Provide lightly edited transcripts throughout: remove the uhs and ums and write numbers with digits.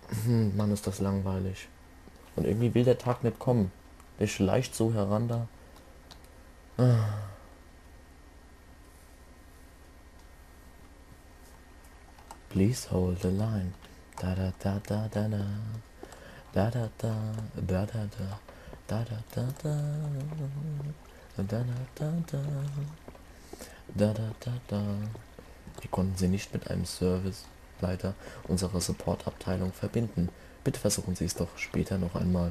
Mann, ist das langweilig. Und irgendwie will der Tag nicht kommen. Der schleicht so heran da. Please hold the line. Da da da da da da. Da da da da da da. Da da da da. Da da da da. Da da da da. Wir konnten sie nicht mit einem Serviceleiter unserer Supportabteilung verbinden. Bitte versuchen Sie es doch später noch einmal.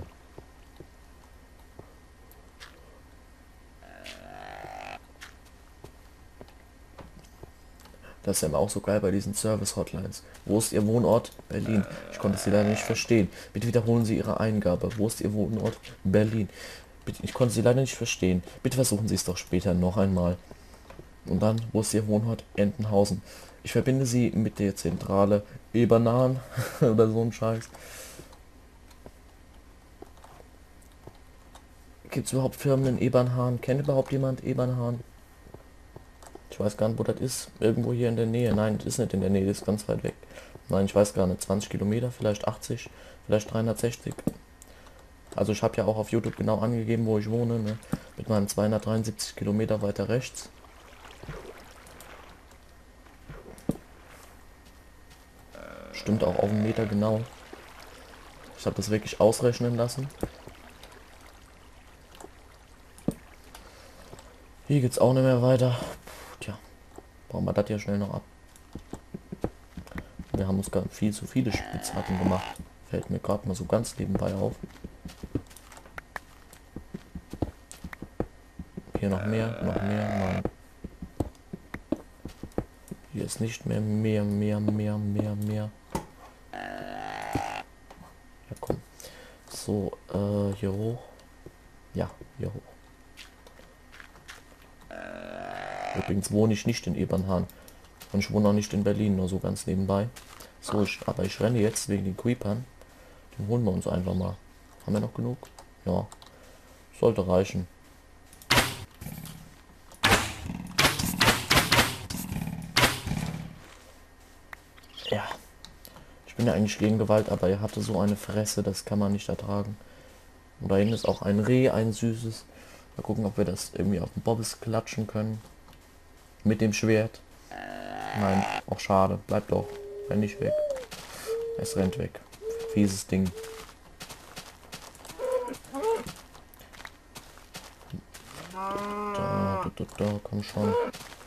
Das ist ja immer auch so geil bei diesen Service-Hotlines. Wo ist Ihr Wohnort? Berlin. Ich konnte Sie leider nicht verstehen. Bitte wiederholen Sie Ihre Eingabe. Wo ist Ihr Wohnort? Berlin. Bitte, ich konnte Sie leider nicht verstehen. Bitte versuchen Sie es doch später noch einmal. Und dann, wo ist Ihr Wohnort? Entenhausen. Ich verbinde Sie mit der Zentrale Ebernahen oder so ein Scheiß. Gibt es überhaupt Firmen in Ebernhahn? Kennt überhaupt jemand Ebernhahn? Ich weiß gar nicht, wo das ist. Irgendwo hier in der Nähe. Nein, das ist nicht in der Nähe, das ist ganz weit weg. Nein, ich weiß gar nicht. 20 Kilometer, vielleicht 80, vielleicht 360. Also ich habe ja auch auf YouTube genau angegeben, wo ich wohne. Ne? Mit meinen 273 Kilometer weiter rechts. Stimmt auch auf den Meter genau. Ich habe das wirklich ausrechnen lassen. Hier geht's auch nicht mehr weiter. Tja, bauen wir das hier schnell noch ab. Wir haben uns gar viel zu viele Spitzhacken gemacht. Fällt mir gerade mal so ganz nebenbei auf. Hier noch mehr, nein. Hier ist nicht mehr, mehr. Ja, komm. So, hier hoch. Ja, hier hoch. Übrigens wohne ich nicht in Ebernhahn. Und ich wohne auch nicht in Berlin, nur so ganz nebenbei. So, aber ich renne jetzt wegen den Creepern. Den holen wir uns einfach mal. Haben wir noch genug? Ja. Sollte reichen. Ja. Ich bin ja eigentlich gegen Gewalt, aber er hatte so eine Fresse, das kann man nicht ertragen. Und da hinten ist auch ein Reh, ein süßes. Mal gucken, ob wir das irgendwie auf den Bobbes klatschen können. Mit dem Schwert. Nein, auch schade. Bleibt doch. Renn nicht weg. Es rennt weg. Fieses Ding. Da, komm schon.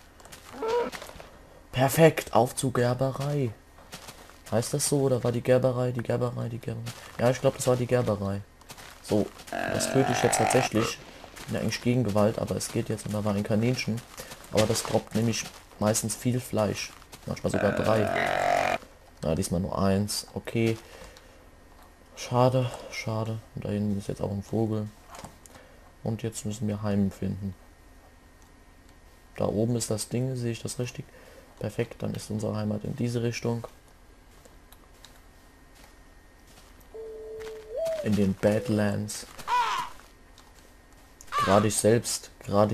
Perfekt, auf zur Gerberei. Heißt das so oder war die Gerberei? Ja, ich glaube, das war die Gerberei. So, das töte ich jetzt tatsächlich. Bin ja eigentlich gegen Gewalt, aber es geht jetzt und da war ein Kaninchen. Aber das droppt nämlich meistens viel Fleisch. Manchmal sogar 3. Na, diesmal nur 1. Okay. Schade. Und da hinten ist jetzt auch ein Vogel. Und jetzt müssen wir Heim finden. Da oben ist das Ding, sehe ich das richtig? Perfekt, dann ist unsere Heimat in diese Richtung. In den Badlands. Gerade ich selbst.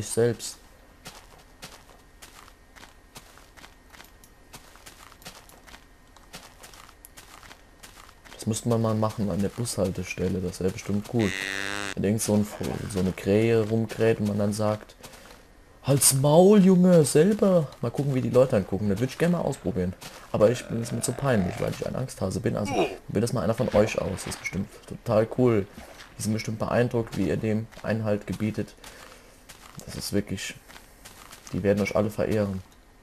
Das müsste man mal machen an der Bushaltestelle, das wäre bestimmt cool. Wenn irgend so eine Krähe rumkräht und man dann sagt, halt's Maul, Junge, selber. Mal gucken, wie die Leute angucken. Das würde ich gerne mal ausprobieren. Aber ich bin es mir zu peinlich, weil ich ein Angsthase bin. Also probiert das mal einer von euch aus. Das ist bestimmt total cool. Die sind bestimmt beeindruckt, wie ihr dem Einhalt gebietet. Das ist wirklich... Die werden euch alle verehren.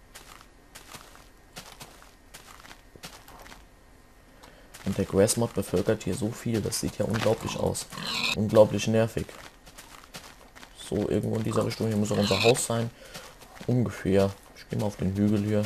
Und der Grassmod bevölkert hier so viel. Das sieht ja unglaublich aus. Unglaublich nervig. So, irgendwo in dieser Richtung. Hier muss auch unser Haus sein. Ungefähr. Ich gehe mal auf den Hügel hier.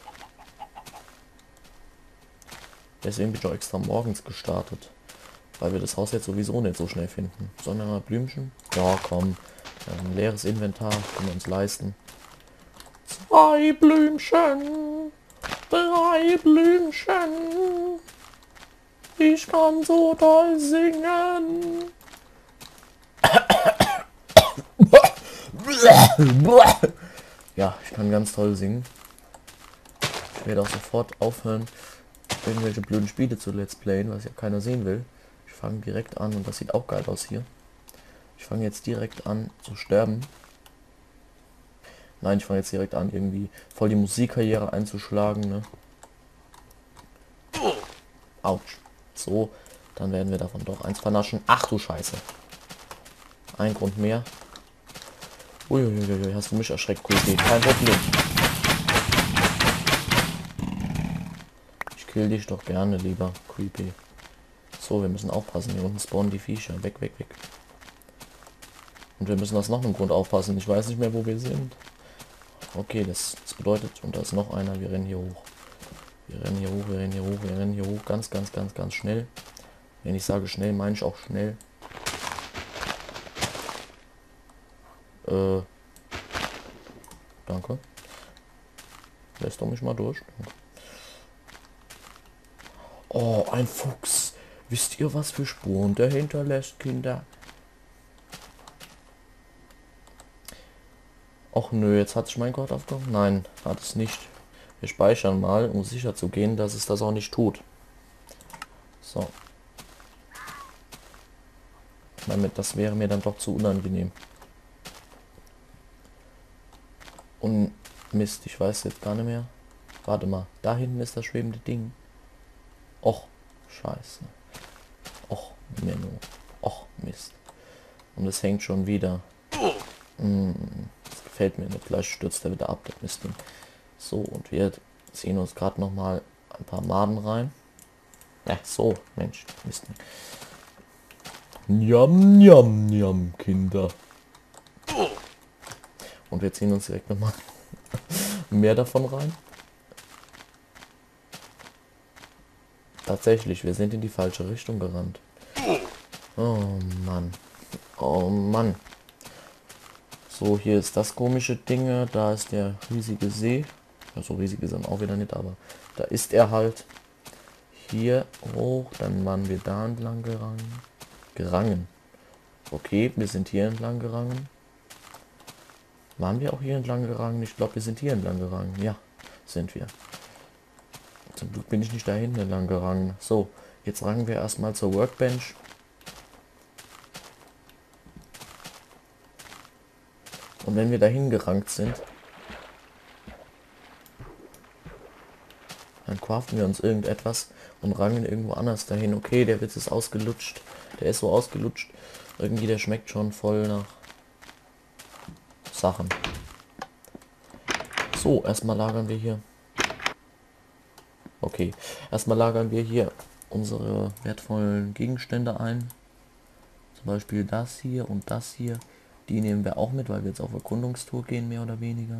Deswegen bin ich auch extra morgens gestartet. Weil wir das Haus jetzt sowieso nicht so schnell finden. Sollen wir mal Blümchen? Ja, komm. Ein leeres Inventar. Können wir uns leisten. 2 Blümchen. 3 Blümchen. Ich kann so toll singen. Ja, ich kann ganz toll singen. Ich werde auch sofort aufhören, irgendwelche blöden Spiele zu Let's Playen, was ja keiner sehen will. Ich fange direkt an und das sieht auch geil aus hier. Ich fange jetzt direkt an zu sterben. Nein, ich fange jetzt direkt an, irgendwie voll die Musikkarriere einzuschlagen, ne? Autsch. So, dann werden wir davon doch eins vernaschen. Ach du Scheiße. Ein Grund mehr. Uiuiui, hast du mich erschreckt, Creepy. Kein Problem. Ich kill dich doch gerne, lieber Creepy. So, wir müssen aufpassen. Hier unten spawnen die Viecher. Weg, weg, weg. Und wir müssen aus noch einem Grund aufpassen. Ich weiß nicht mehr, wo wir sind. Okay, das bedeutet, und da ist noch einer, wir rennen hier hoch. Wir rennen hier hoch, wir rennen hier hoch, wir rennen hier hoch. Ganz, ganz, ganz, ganz schnell. Wenn ich sage schnell, meine ich auch schnell. Danke. Lässt du mich mal durch. Danke. Oh, ein Fuchs. Wisst ihr, was für Spuren der hinterlässt, Kinder? Och nö, jetzt hat sich mein Gott aufgehoben. Nein, hat es nicht. Wir speichern mal, um sicher zu gehen, dass es das auch nicht tut. So. Damit, das wäre mir dann doch zu unangenehm. Und Mist, ich weiß jetzt gar nicht mehr. Warte mal, da hinten ist das schwebende Ding. Och, scheiße. Och, Menno. Och, Mist. Und es hängt schon wieder. Das gefällt mir nicht. Gleich stürzt er wieder ab, das Mistding. So, und wir ziehen uns gerade noch mal ein paar Maden rein. Ja, so, Mensch, Mistding. Njam, njam, njam, Kinder. Und wir ziehen uns direkt noch mal mehr davon rein. Tatsächlich, wir sind in die falsche Richtung gerannt. Oh Mann. Oh Mann. So, hier ist das komische Ding. Da ist der riesige See. Ja, so riesig ist er auch wieder nicht, aber da ist er halt. Hier hoch, dann waren wir da entlang gerangen. Okay, wir sind hier entlang gerangen. Waren wir auch hier entlang gerangen? Ich glaube, wir sind hier entlang gerangen. Ja, sind wir. Zum Glück bin ich nicht da hinten entlang gerangen. So, jetzt rangen wir erstmal zur Workbench. Und wenn wir dahin gerankt sind, dann craften wir uns irgendetwas und rangen irgendwo anders dahin. Okay, der Witz ist ausgelutscht. Der ist so ausgelutscht. Irgendwie, der schmeckt schon voll nach Sachen. So, erstmal lagern wir hier. Okay, erstmal lagern wir hier unsere wertvollen Gegenstände ein. Zum Beispiel das hier und das hier. Die nehmen wir auch mit, weil wir jetzt auf Erkundungstour gehen, mehr oder weniger.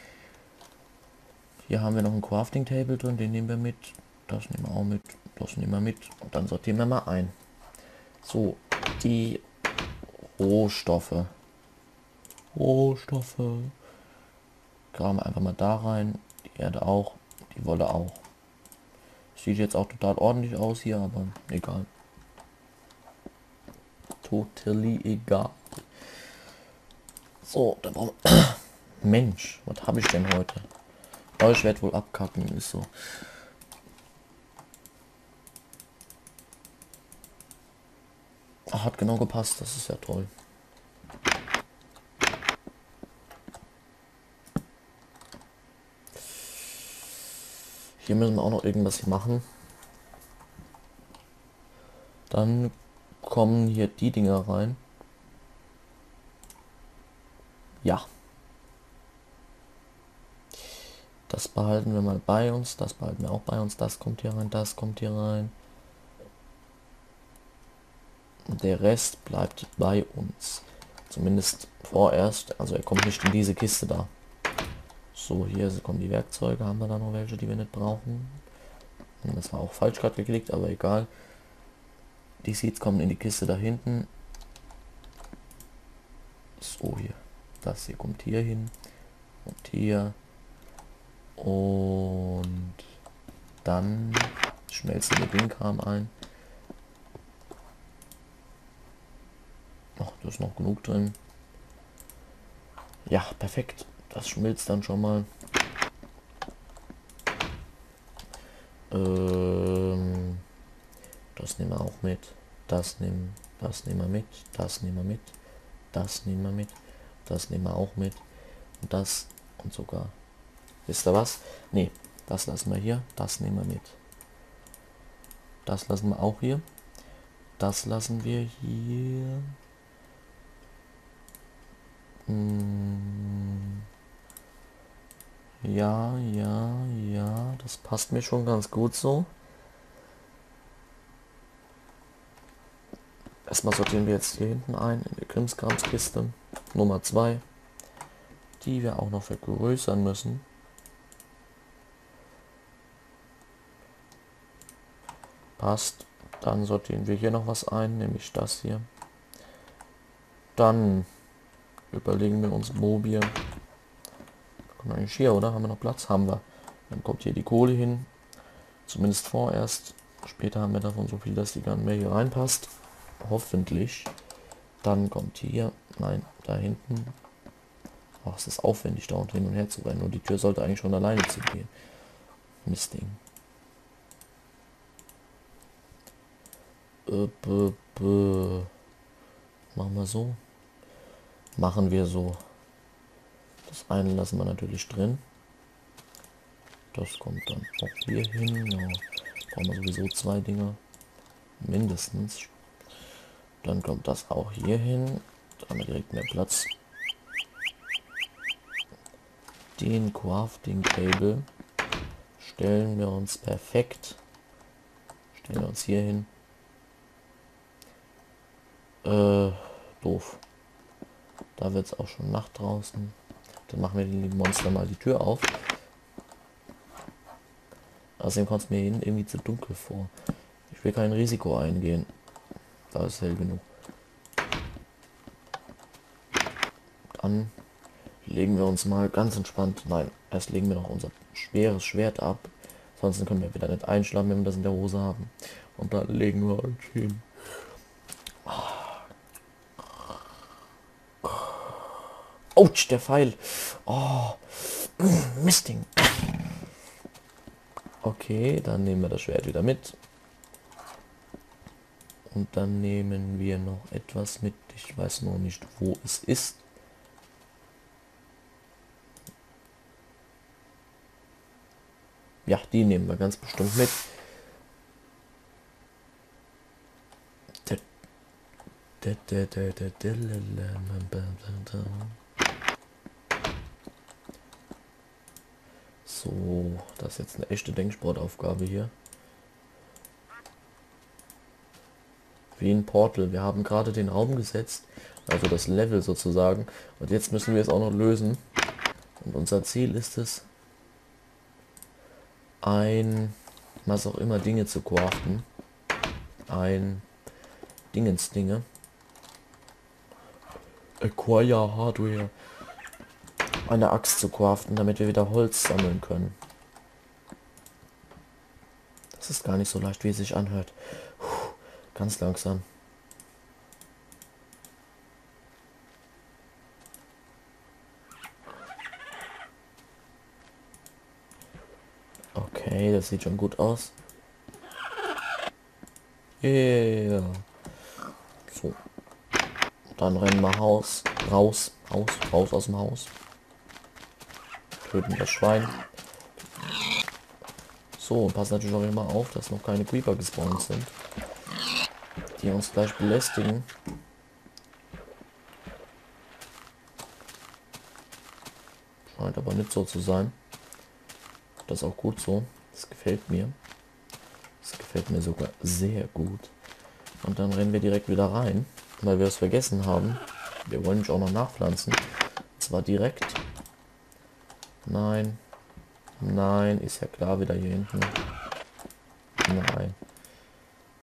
Hier haben wir noch ein Crafting Table drin, den nehmen wir mit. Das nehmen wir auch mit. Das nehmen wir mit. Und dann sortieren wir mal ein. So, die Rohstoffe. Graben wir einfach mal da rein. Die Erde auch. Die Wolle auch. Sieht jetzt auch total ordentlich aus hier, aber egal. Totally egal. So, dann brauchen wir... Mensch, was habe ich denn heute? Oh, ich werde wohl abkacken, ist so. Ach, hat genau gepasst, das ist ja toll. Hier müssen wir auch noch irgendwas machen. Dann kommen hier die Dinger rein. Ja. Das behalten wir mal bei uns. Das behalten wir auch bei uns. Das kommt hier rein. Das kommt hier rein. Und der Rest bleibt bei uns. Zumindest vorerst. Also er kommt nicht in diese Kiste da. So, hier kommen die Werkzeuge. Haben wir da noch welche, die wir nicht brauchen? Das war auch falsch gerade geklickt, aber egal. Die Seeds kommen in die Kiste da hinten. So, hier. Das hier kommt hier hin. Und hier. Und dann schmelzen wir den Kram ein. Ach, da ist noch genug drin. Ja, perfekt. Das schmilzt dann schon mal. Das nehmen wir auch mit. Das nehmen wir mit. Das nehmen wir mit. Das nehmen wir mit. Das nehmen wir auch mit. Und das und sogar. Wisst ihr was? Nee, das lassen wir hier. Das nehmen wir mit. Das lassen wir auch hier. Das lassen wir hier. Ja, das passt mir schon ganz gut so. Erstmal sortieren wir jetzt hier hinten ein, in die Krimskramskiste Nummer 2, die wir auch noch vergrößern müssen. Passt. Dann sortieren wir hier noch was ein, nämlich das hier. Dann überlegen wir uns Mobil. Kommt eigentlich hier, oder? Haben wir noch Platz? Haben wir. Dann kommt hier die Kohle hin. Zumindest vorerst. Später haben wir davon so viel, dass die gar nicht mehr hier reinpasst. Hoffentlich. Dann kommt hier. Nein, da hinten. Ach, es ist aufwendig, da und hin und her zu rennen. Und die Tür sollte eigentlich schon alleine zugehen. Mistding. Machen wir so. Machen wir so. Das eine lassen wir natürlich drin. Das kommt dann auch hier hin. Ja, brauchen wir sowieso 2 Dinger. Mindestens. Dann kommt das auch hier hin. Da haben wir direkt mehr Platz. Den Crafting Table stellen wir uns perfekt. Stellen wir uns hier hin. Doof. Da wird es auch schon Nacht draußen. Dann machen wir den lieben Monster mal die Tür auf. Außerdem kommt es mir hin irgendwie zu dunkel vor. Ich will kein Risiko eingehen. Da ist hell genug. Dann legen wir uns mal ganz entspannt. Nein, erst legen wir noch unser schweres Schwert ab. Sonst können wir wieder nicht einschlafen, wenn wir das in der Hose haben. Und dann legen wir uns hin. Autsch, der Pfeil. Oh, Mistding. Okay, dann nehmen wir das Schwert wieder mit. Und dann nehmen wir noch etwas mit. Ich weiß noch nicht, wo es ist. Ja, die nehmen wir ganz bestimmt mit. So, das ist jetzt eine echte Denksportaufgabe hier. Wie ein Portal. Wir haben gerade den Raum gesetzt, also das Level sozusagen. Und jetzt müssen wir es auch noch lösen. Und unser Ziel ist es, was auch immer, Dinge zu craften. Ein Dinge. Acquire Hardware. Eine Axt zu craften, damit wir wieder Holz sammeln können. Das ist gar nicht so leicht, wie es sich anhört. Ganz langsam. Okay, das sieht schon gut aus. Yeah. So. Dann rennen wir raus aus dem Haus. Töten das Schwein. So, pass natürlich auch immer auf, dass noch keine Creeper gespawnt sind, die uns gleich belästigen. Scheint aber nicht so zu sein. Das ist auch gut so. Das gefällt mir. Das gefällt mir sogar sehr gut. Und dann rennen wir direkt wieder rein, weil wir es vergessen haben. Wir wollen nämlich auch noch nachpflanzen. Und zwar direkt. Nein, ist ja klar, wieder hier hinten. Nein.